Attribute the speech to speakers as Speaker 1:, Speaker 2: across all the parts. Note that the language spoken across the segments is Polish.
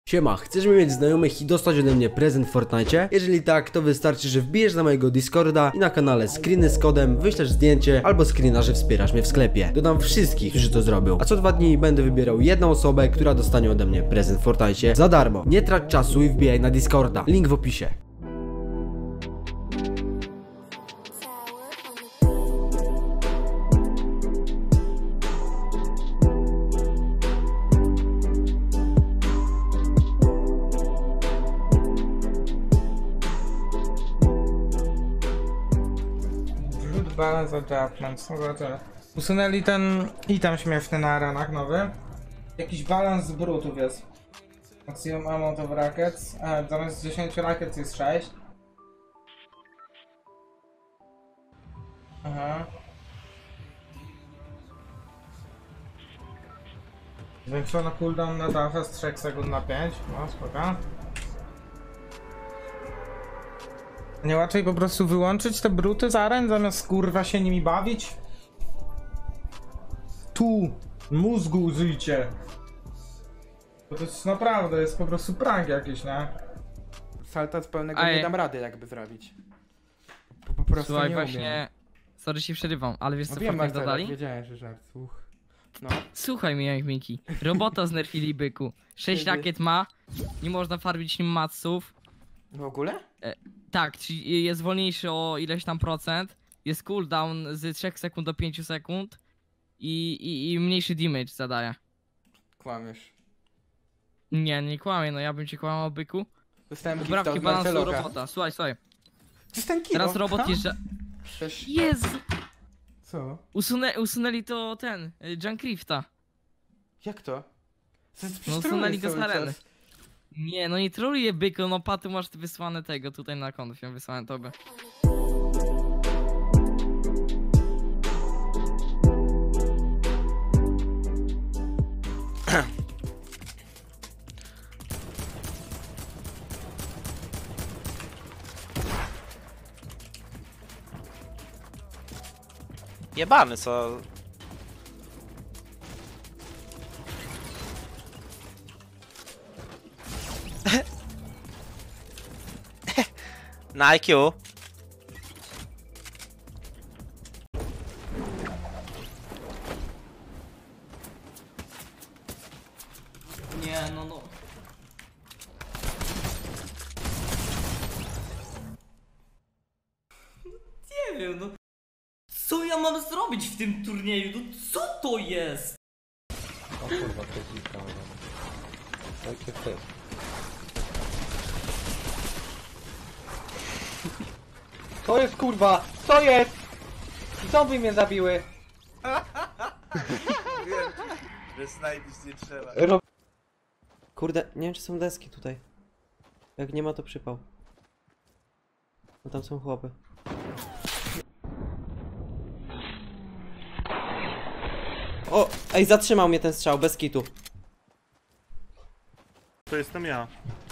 Speaker 1: Siema, chcesz mieć znajomych i dostać ode mnie prezent w Fortnite? Jeżeli tak, to wystarczy, że wbijesz na mojego Discorda i na kanale screeny z kodem, wyślesz zdjęcie albo screena, że wspierasz mnie w sklepie. Dodam wszystkich, którzy to zrobią. A co 2 dni będę wybierał jedną osobę, która dostanie ode mnie prezent w Fortnite za darmo. Nie trać czasu i wbijaj na Discorda. Link w opisie.
Speaker 2: Balance adjustments, no zobaczymy. Usunęli ten item śmieszny na arenach nowy. Jakiś balans z brutów jest. Maximum amount of rackets. Zamiast 10 rackets jest 6. Aha. Zwiększono cooldown na dafę z 3 sekund na 5. No spoko. Nie łatwiej po prostu wyłączyć te bruty z aren, zamiast kurwa się nimi bawić? Tu! Mózgu użyjcie! Bo to jest naprawdę, jest po prostu prank jakiś, nie?
Speaker 3: Salta z pełnego nie dam rady jakby zrobić. Po prostu
Speaker 4: Słuchaj,
Speaker 3: nie
Speaker 4: właśnie...
Speaker 3: umiem.
Speaker 4: Sorry, się przerywam, ale wiesz co
Speaker 3: Wiem,
Speaker 4: Fortnite
Speaker 3: Marcela,
Speaker 4: dodali?
Speaker 3: wiedziałem, że żart, słuch. No.
Speaker 4: Słuchaj mnie jak Miki. Robota znerfili byku. 6
Speaker 3: Kiedy?
Speaker 4: rakiet ma, nie można farbić nim matsów.
Speaker 3: W ogóle?
Speaker 4: Tak, czyli jest wolniejszy o ileś tam procent. Jest cooldown z 3 sekund do 5 sekund. I mniejszy damage zadaje.
Speaker 3: Kłamiesz.
Speaker 4: Nie kłamię, no ja bym ci kłamał byku.
Speaker 3: Dostałem gifta
Speaker 4: Poprawki
Speaker 3: od
Speaker 4: balansu
Speaker 3: Marceloka.
Speaker 4: robota, słuchaj.
Speaker 3: Dostałem kilo.
Speaker 4: Teraz robot jeżdża...
Speaker 3: Przecież...
Speaker 4: Jezu!
Speaker 3: Co?
Speaker 4: Usunęli to ten, Junkrifta.
Speaker 3: Jak to?
Speaker 4: No usunęli go z areny. Nie, no nie troluję byku, no paty masz wysłane tego tutaj na konfie, wysłane tobie.
Speaker 5: Jebany co? Na IQ.
Speaker 4: Nie, no. Nie wiem, no. Co ja mam zrobić w tym turnieju? No co to jest?
Speaker 6: O kurwa, to jest znika, tak jak to jest. Co jest kurwa? Co jest? Zombie mnie zabiły!
Speaker 5: Wiem, że snajpić nie trzeba.
Speaker 1: Kurde, nie wiem czy są deski tutaj. Jak nie ma to przypał. No tam są chłopy. O! Ej, zatrzymał mnie ten strzał, bez kitu.
Speaker 7: To jestem ja.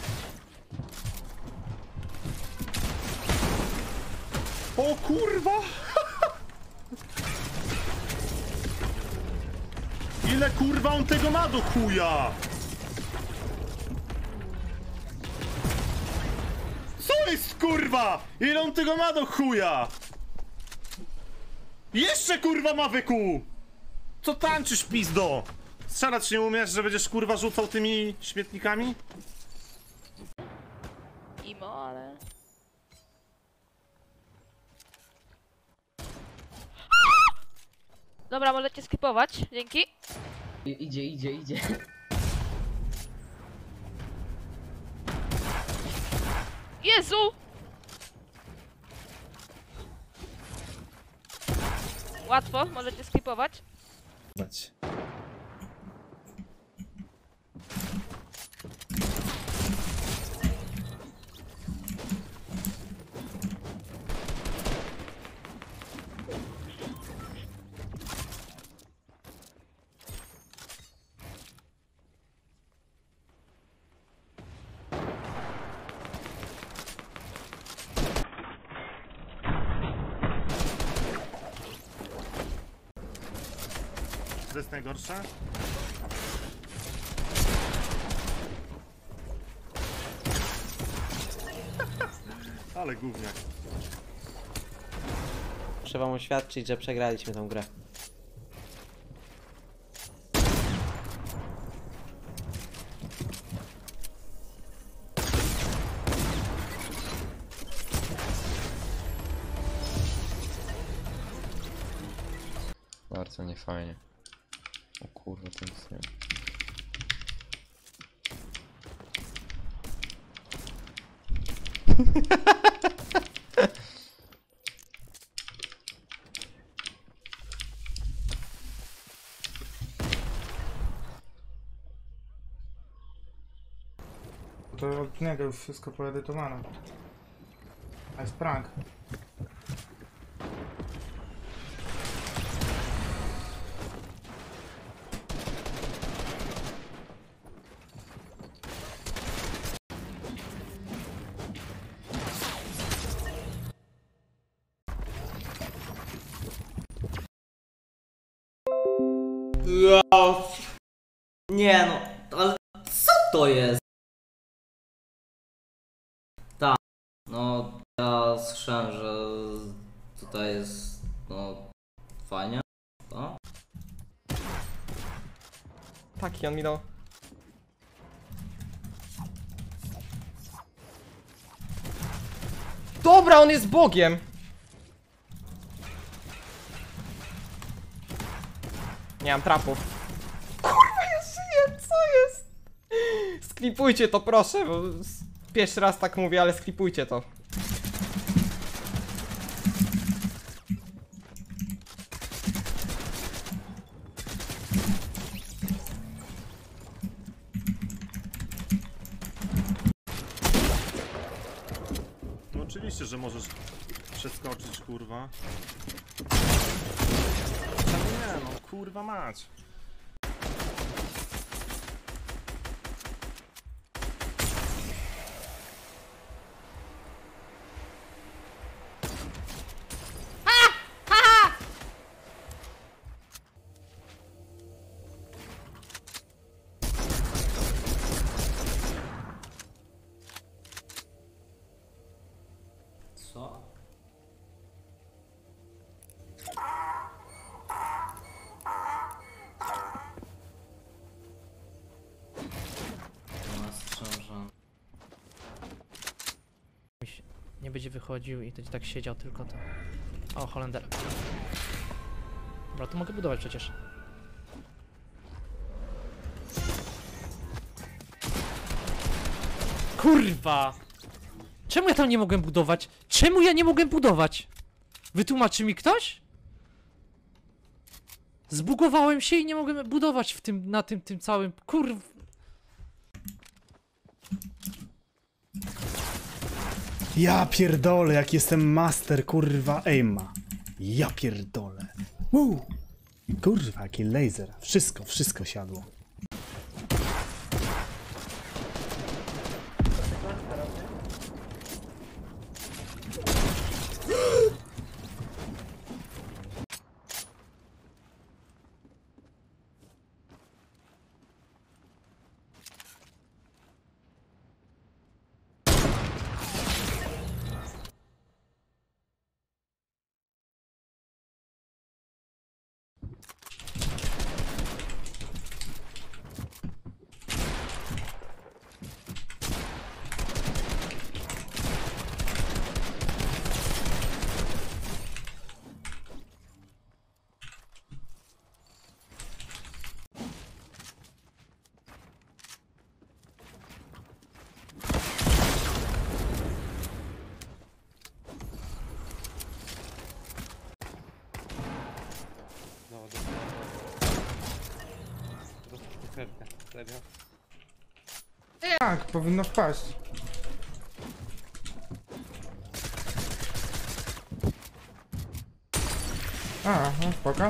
Speaker 7: O kurwa! Ile kurwa on tego ma do chuja? Co jest kurwa? Ile on tego ma do chuja? Jeszcze kurwa ma wyku! Co tańczysz pizdo? Strzelać nie umiesz, że będziesz kurwa rzucał tymi śmietnikami?
Speaker 8: Imo, ale... Dobra, możecie skipować, dzięki.
Speaker 4: Idzie.
Speaker 8: Jezu! Łatwo, możecie skipować.
Speaker 7: To jest najgorsze? Ale gówniak.
Speaker 9: Muszę wam oświadczyć, że przegraliśmy tą grę.
Speaker 10: Bardzo niefajnie. O kurwa, to nic nie.
Speaker 2: To od niego już wszystko poedytowane. A jest prank.
Speaker 11: Nie no, ale co to jest? Tak, no ja słyszałem, że tutaj jest, no fajnie, to?
Speaker 6: Taki on mi dał. Dobra, on jest Bogiem! Nie mam trapów. Kurwa, ja żyję, co jest? Sklipujcie to, proszę, bo pierwszy raz tak mówię, ale sklipujcie to.
Speaker 7: No oczywiście, że możesz przeskoczyć, kurwa. No nie no, kurwa mać.
Speaker 11: Co?
Speaker 12: Nie będzie wychodził i będzie tak siedział tylko to. O, Holender. Dobra, to mogę budować przecież. Kurwa! Czemu ja tam nie mogłem budować? Czemu ja nie mogłem budować? Wytłumaczy mi ktoś? Zbugowałem się i nie mogłem budować w tym, na tym całym, kurw...
Speaker 13: Ja pierdolę, jak jestem master, kurwa, aima. Ja pierdolę. Kurwa, jaki laser. Wszystko siadło.
Speaker 2: Tak, powinno wpaść. A, no spoko.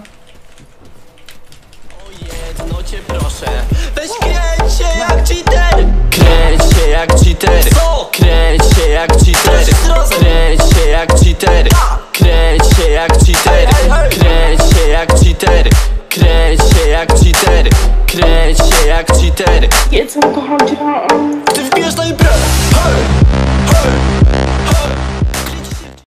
Speaker 14: No cię proszę, weź kręć się jak cheater. Kręć się jak cheater. Kręć się jak cheater. Kręć się jak cheater. Kręć się jak cheater. Kręć się jak cheater. Kręć się jak cheater. Kręć się jak cheater.
Speaker 15: Jedzą, kocham cię.